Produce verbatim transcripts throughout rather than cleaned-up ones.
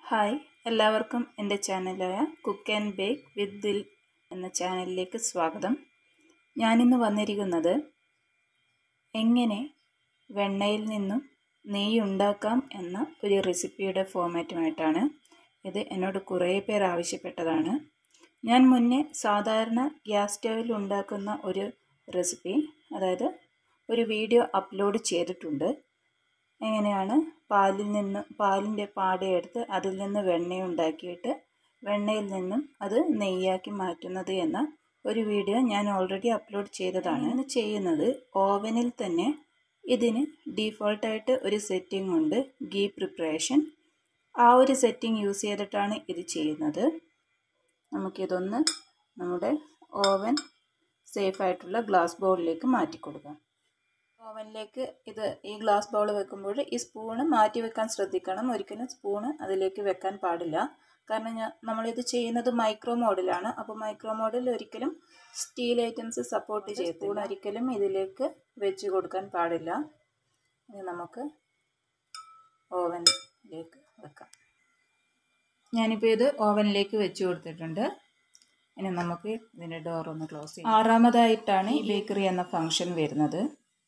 Hi, എല്ലാവർക്കും എൻ്റെ ചാനലായ cook and bake with Dil എന്ന ചാനലിലേക്ക് സ്വാഗതം. ഞാനിന്ന് വന്നിരിക്കുന്നത് എങ്ങനെ വെണ്ണയിൽ നിന്നും നെയ്യ് ഉണ്ടാക്കാം എന്ന ഒരു റെസിപ്പിയുടെ ഫോർമാറ്റുമായിട്ടാണ്. ഇത് എന്നോട് കുറേ പേർ ആവശ്യപ്പെട്ടതാണ്. ഞാൻ മുന്നേ സാധാരണ ഗ്യാസ് സ്റ്റൗവിൽ ഉണ്ടാക്കുന്ന ഒരു റെസിപ്പി, അതായത് ഒരു വീഡിയോ അപ്ലോഡ് ചെയ്തിട്ടുണ്ട്. എങ്ങനെയാണ് പാലിൽ നിന്ന് പാലിൻ്റെ പാടയെടുത്ത് അതിൽ നിന്ന് വെണ്ണ ഉണ്ടാക്കിയിട്ട് വെണ്ണയിൽ നിന്നും അത് നെയ്യാക്കി മാറ്റുന്നത് എന്ന ഒരു വീഡിയോ ഞാൻ ഓൾറെഡി അപ്ലോഡ് ചെയ്തതാണ്. ഇന്ന് ചെയ്യുന്നത് ഓവനിൽ തന്നെ ഇതിന് ഡീഫോൾട്ടായിട്ട് ഒരു സെറ്റിംഗ് ഉണ്ട്, ഗീ പ്രിപ്പറേഷൻ. ആ ഒരു സെറ്റിംഗ് യൂസ് ചെയ്തിട്ടാണ് ഇത് ചെയ്യുന്നത്. നമുക്കിതൊന്ന് നമ്മുടെ ഓവൻ സേഫായിട്ടുള്ള ഗ്ലാസ് ബൗളിലേക്ക് മാറ്റി കൊടുക്കാം. ഓവനിലേക്ക് ഇത് ഈ ഗ്ലാസ് ബൗൾ വെക്കുമ്പോൾ ഈ സ്പൂണ് മാറ്റി വെക്കാൻ ശ്രദ്ധിക്കണം. ഒരിക്കലും സ്പൂണ് അതിലേക്ക് വെക്കാൻ പാടില്ല. കാരണം ഞാൻ നമ്മളിത് ചെയ്യുന്നത് മൈക്രോ മോഡിലാണ്. അപ്പോൾ മൈക്രോ മോഡിൽ ഒരിക്കലും സ്റ്റീൽ ഐറ്റംസ് സപ്പോർട്ട് ചെയ്യും. സ്പൂൺ ഒരിക്കലും ഇതിലേക്ക് വെച്ച് കൊടുക്കാൻ പാടില്ല. ഇത് നമുക്ക് ഓവനിലേക്ക് വെക്കാം. ഞാനിപ്പോൾ ഇത് ഓവനിലേക്ക് വെച്ച് കൊടുത്തിട്ടുണ്ട്. ഇനി നമുക്ക് ഇതിൻ്റെ ഡോർ ഒന്ന് ക്ലോസ് ചെയ്യാം. ആറാമതായിട്ടാണ് ഈ ബേക്കറി എന്ന ഫംഗ്ഷൻ വരുന്നത്.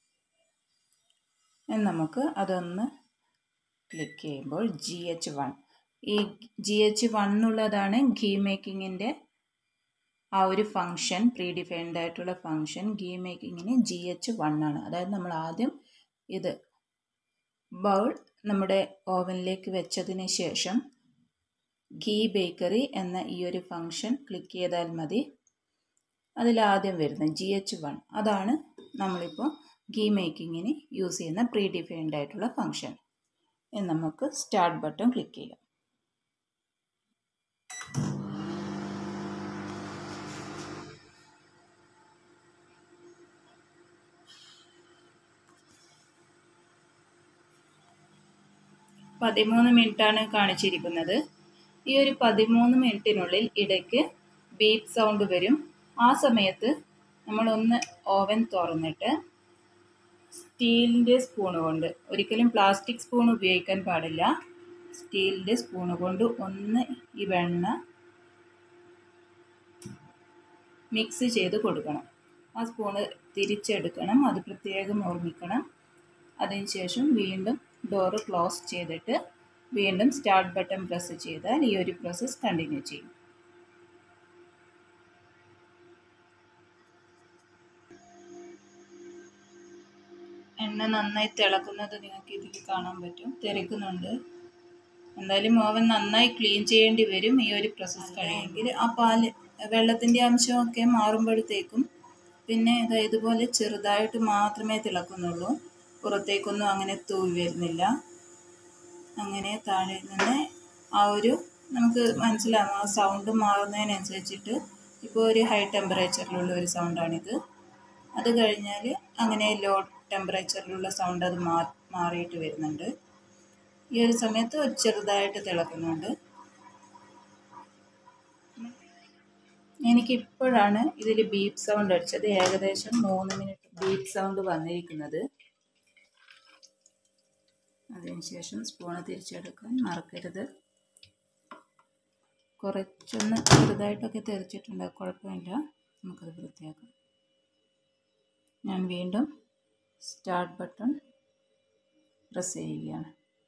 നമുക്ക് അതൊന്ന് ക്ലിക്ക് ചെയ്യുമ്പോൾ ജി എച്ച് വൺ, ഈ ജി എച്ച് വൺ എന്നുള്ളതാണ് ഗീ മേക്കിങ്ങിൻ്റെ ആ ഒരു ഫംഗ്ഷൻ, പ്രീ ഡിഫൈൻഡ് ആയിട്ടുള്ള ഫംഗ്ഷൻ. ഗീ മേക്കിങ്ങിന് ജി എച്ച് വൺ ആണ്. അതായത് നമ്മൾ ആദ്യം ഇത് ബൗൾ നമ്മുടെ ഓവനിലേക്ക് വെച്ചതിന് ശേഷം ഗീ ബേക്കറി എന്ന ഈ ഒരു ഫംഗ്ഷൻ ക്ലിക്ക് ചെയ്താൽ മതി. അതിലാദ്യം വരുന്നത് ജി എച്ച് വൺ, അതാണ് നമ്മളിപ്പോൾ ഗീ മേക്കിങ്ങിന് യൂസ് ചെയ്യുന്ന പ്രീ ഡിഫൈൻഡ് ആയിട്ടുള്ള ഫംഗ്ഷൻ. ഇനി നമുക്ക് സ്റ്റാർട്ട് ബട്ടൺ ക്ലിക്ക് ചെയ്യാം. പതിമൂന്ന് മിനിറ്റാണ് കാണിച്ചിരിക്കുന്നത്. ഈ ഒരു പതിമൂന്ന് മിനിറ്റിനുള്ളിൽ ഇടയ്ക്ക് ബീപ്പ് സൗണ്ട് വരും. ആ സമയത്ത് നമ്മളൊന്ന് ഓവൻ തുറന്നിട്ട് സ്റ്റീലിൻ്റെ സ്പൂണ് കൊണ്ട്, ഒരിക്കലും പ്ലാസ്റ്റിക് സ്പൂൺ ഉപയോഗിക്കാൻ പാടില്ല, സ്റ്റീലിൻ്റെ സ്പൂണ് കൊണ്ട് ഒന്ന് ഈ വെണ്ണ മിക്സ് ചെയ്ത് കൊടുക്കണം. ആ സ്പൂണ് തിരിച്ചെടുക്കണം, അത് പ്രത്യേകം ഓർമ്മിക്കണം. അതിനുശേഷം വീണ്ടും ഡോറ് ക്ലോസ് ചെയ്തിട്ട് വീണ്ടും സ്റ്റാർട്ട് ബട്ടൺ പ്രസ് ചെയ്താൽ ഈ ഒരു പ്രോസസ്സ് കണ്ടിന്യൂ ചെയ്യും. എണ്ണ നന്നായി തിളക്കുന്നത് നിങ്ങൾക്ക് ഇതിൽ കാണാൻ പറ്റും, തെറിക്കുന്നുണ്ട്. എന്തായാലും ഓവൻ നന്നായി ക്ലീൻ ചെയ്യേണ്ടി വരും ഈ ഒരു പ്രോസസ്സ് കഴിയുമെങ്കിൽ. ആ പാല് വെള്ളത്തിൻ്റെ അംശമൊക്കെ മാറുമ്പോഴത്തേക്കും പിന്നെ ഇതുപോലെ ചെറുതായിട്ട് മാത്രമേ തിളക്കുന്നുള്ളൂ, പുറത്തേക്കൊന്നും അങ്ങനെ തൂവി വരുന്നില്ല. അങ്ങനെ താഴെ നിന്ന് ആ ഒരു നമുക്ക് മനസ്സിലാവും, ആ സൗണ്ട് മാറുന്നതിനനുസരിച്ചിട്ട്. ഇപ്പോൾ ഒരു ഹൈ ടെമ്പറേച്ചറിലുള്ള ഒരു സൗണ്ടാണിത്. അത് കഴിഞ്ഞാൽ അങ്ങനെ ലോ ടെമ്പറേച്ചറിലുള്ള സൗണ്ട് അത് മാ മാറിയിട്ട് വരുന്നുണ്ട്. ഈ ഒരു സമയത്ത് ഒരു ചെറുതായിട്ട് തിളക്കുന്നുണ്ട്. എനിക്കിപ്പോഴാണ് ഇതിൽ ബീപ്പ് സൗണ്ട് അടിച്ചത്. ഏകദേശം മൂന്ന് മിനിറ്റ് ബീപ്പ് സൗണ്ട് വന്നിരിക്കുന്നത്. അതിനുശേഷം സ്പൂണ് തിരിച്ചെടുക്കാൻ മറക്കരുത്. കുറച്ചൊന്ന് ചെറുതായിട്ടൊക്കെ തെറിച്ചിട്ടുണ്ട്, കുഴപ്പമില്ല, നമുക്കത് വൃത്തിയാക്കാം. ഞാൻ വീണ്ടും സ്റ്റാർട്ട് ബട്ടൺ പ്രസ് ചെയ്യുകയാണ്.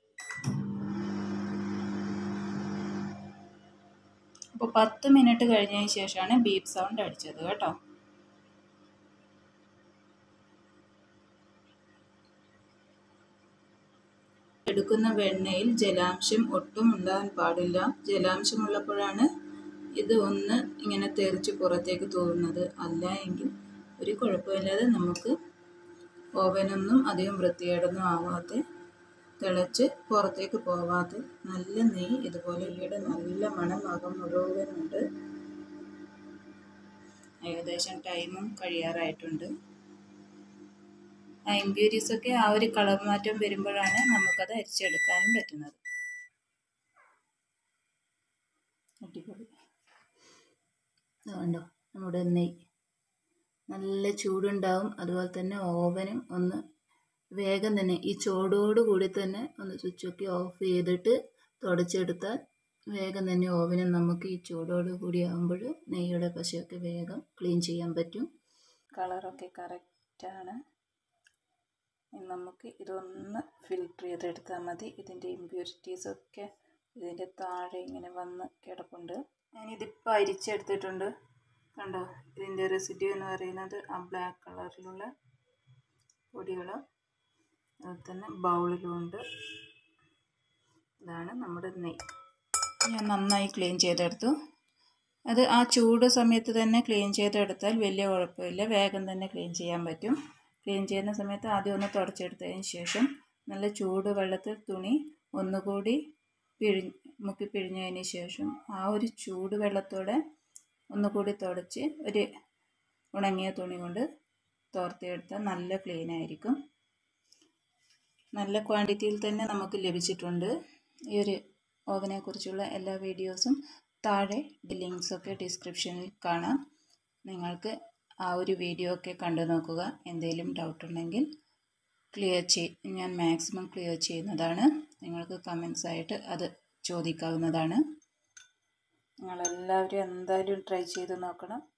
അപ്പോൾ പത്ത് മിനിറ്റ് കഴിഞ്ഞതിന് ശേഷമാണ് ബീപ്പ് സൗണ്ട് അടിച്ചത് കേട്ടോ. എടുക്കുന്ന വെണ്ണയിൽ ജലാംശം ഒട്ടും ഉണ്ടാകാൻ പാടില്ല. ജലാംശമുള്ളപ്പോഴാണ് ഇത് ഒന്ന് ഇങ്ങനെ തെറിച്ച് പുറത്തേക്ക് തോന്നുന്നത്. അല്ല എങ്കിൽ ഒരു കുഴപ്പമില്ലാതെ നമുക്ക് ഓവനൊന്നും അധികം വൃത്തികേടൊന്നും ആവാതെ തിളച്ച് പുറത്തേക്ക് പോവാതെ നല്ല നെയ്യ് ഇതുപോലെ ഇവിടെ നല്ല മണം അകം മുഴുവനുണ്ട്. ഏകദേശം ടൈമും കഴിയാറായിട്ടുണ്ട്. ആ ഇമ്പ്യൂരീസൊക്കെ ആ ഒരു കളർ മാറ്റം വരുമ്പോഴാണ് നമുക്കത് അരിച്ചെടുക്കാനും പറ്റുന്നത്. അടിപൊളി. അതുകൊണ്ടോ നമ്മുടെ നെയ്യ് നല്ല ചൂടുണ്ടാവും. അതുപോലെ തന്നെ ഓവനും ഒന്ന് വേഗം തന്നെ ഈ ചൂടോട് കൂടി തന്നെ ഒന്ന് സ്വിച്ചൊക്കെ ഓഫ് ചെയ്തിട്ട് തുടച്ചെടുത്താൽ വേഗം തന്നെ ഓവന് നമുക്ക് ഈ ചൂടോട് കൂടി ആകുമ്പോൾ നെയ്യുടെ പശയൊക്കെ വേഗം ക്ലീൻ ചെയ്യാൻ പറ്റും. കളറൊക്കെ കറക്റ്റാണ്. നമുക്ക് ഇതൊന്ന് ഫിൽറ്റർ ചെയ്തെടുത്താൽ മതി. ഇതിൻ്റെ ഇമ്പ്യൂരിറ്റീസൊക്കെ ഇതിൻ്റെ താഴെ ഇങ്ങനെ വന്ന് കിടപ്പുണ്ട്. ഞാനിതിപ്പോൾ അരിച്ചെടുത്തിട്ടുണ്ട്. കണ്ടോ, ഇതിൻ്റെ റെസിഡ്യൂ എന്ന് പറയുന്നത് ആ ബ്ലാക്ക് കളറിലുള്ള പൊടികൾ. അതുപോലെ തന്നെ ബൗളിലുമുണ്ട്. ഇതാണ് നമ്മുടെ നെയ്യ്. ഞാൻ നന്നായി ക്ലീൻ ചെയ്തെടുത്തു. അത് ആ ചൂട് സമയത്ത് തന്നെ ക്ലീൻ ചെയ്തെടുത്താൽ വലിയ കുഴപ്പമില്ല, വേഗം തന്നെ ക്ലീൻ ചെയ്യാൻ പറ്റും. ക്ലീൻ ചെയ്യുന്ന സമയത്ത് ആദ്യം ഒന്ന് തുടച്ചെടുത്തതിന് ശേഷം നല്ല ചൂട് വെള്ളത്തിൽ തുണി ഒന്നുകൂടി പിഴി മുക്കി പിഴിഞ്ഞതിന് ശേഷം ആ ഒരു ചൂട് വെള്ളത്തോടെ ഒന്നുകൂടി തുടച്ച് ഒരു ഉണങ്ങിയ തുണി കൊണ്ട് തോർത്തിയെടുത്താൽ നല്ല ക്ലീൻ ആയിരിക്കും. നല്ല ക്വാണ്ടിറ്റിയിൽ തന്നെ നമുക്ക് ലഭിച്ചിട്ടുണ്ട്. ഈ ഒരു ഓവനെ കുറിച്ചുള്ള എല്ലാ വീഡിയോസും താഴെ ലിങ്ക്സൊക്കെ ഡിസ്ക്രിപ്ഷനിൽ കാണാം. നിങ്ങൾക്ക് ആ ഒരു വീഡിയോ ഒക്കെ കണ്ടു നോക്കുക. എന്തെങ്കിലും ഡൗട്ട് ഉണ്ടെങ്കിൽ ക്ലിയർ ചെയ് ഞാൻ മാക്സിമം ക്ലിയർ ചെയ്യുന്നതാണ്. നിങ്ങൾക്ക് കമൻസ് ആയിട്ട് അത് ചോദിക്കാവുന്നതാണ്. നിങ്ങളെല്ലാവരും എന്തായാലും ട്രൈ ചെയ്ത് നോക്കണം.